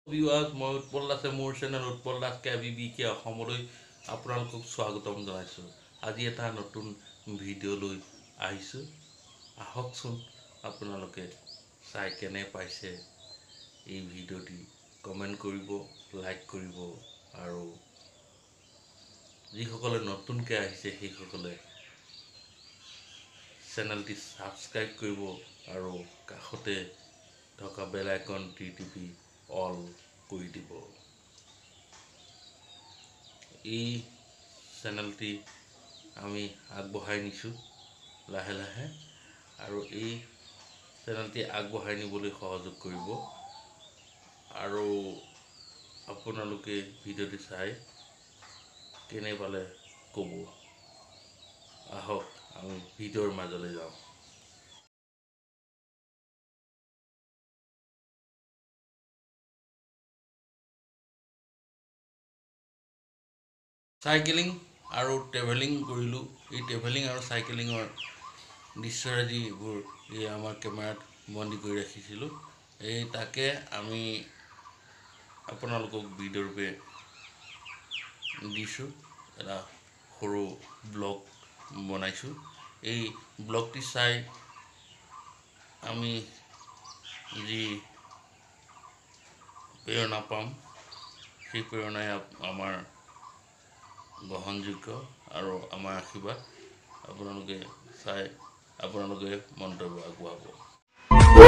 Viewers মই উৎপল দাসে মোৰ চেনেল উৎপল দাস KBBK অসমলৈ আপোনালোকক স্বাগতম জনাইছোঁ। আজি এটা নতুন ভিডিঅ' লৈ আহিছোঁ। আহকচোন আপোনালোকে চাই কেনে পাইছে এই ভিডিঅ'টি কমেণ্ট কৰিব, লাইক কৰিব আৰু যিসকলে নতুনকৈ আহিছে সেইসকলে চেনেলটি ছাবস্ক্ৰাইব কৰিব আৰু কাষতে থকা বেল আইকনটি টিপি অল কৰি দিব। এই চেনেলটি আমি আগবঢ়াই নিছোঁ লাহে লাহে আৰু এই চেনেলটি আগবঢ়াই নিবলৈ সহযোগ কৰিব আৰু আপোনালোকে ভিডিঅ'টি চাই কেনে পালে ক'ব। আহক আমি ভিডিঅ'ৰ মাজলৈ যাওঁ। চাইকেলিং আৰু ট্ৰেভেলিং কৰিলোঁ। এই ট্ৰেভেলিং আৰু চাইকেলিঙৰ দৃশ্যৰাজিবোৰ এই আমাৰ কেমেৰাত বন্দী কৰি ৰাখিছিলোঁ। এই তাকে আমি আপোনালোকক ভিডিঅ'ৰূপে দিছোঁ। এটা সৰু ব্লগ বনাইছোঁ। এই ব্লগটি চাই আমি যি প্ৰেৰণা পাম সেই প্ৰেৰণাই আমাৰ গ্ৰহণযোগ্য আৰু আমাৰ আশীৰ্বাদ। আপোনালোকে চাই আপোনালোকে মন্তব্য আগবঢ়াব।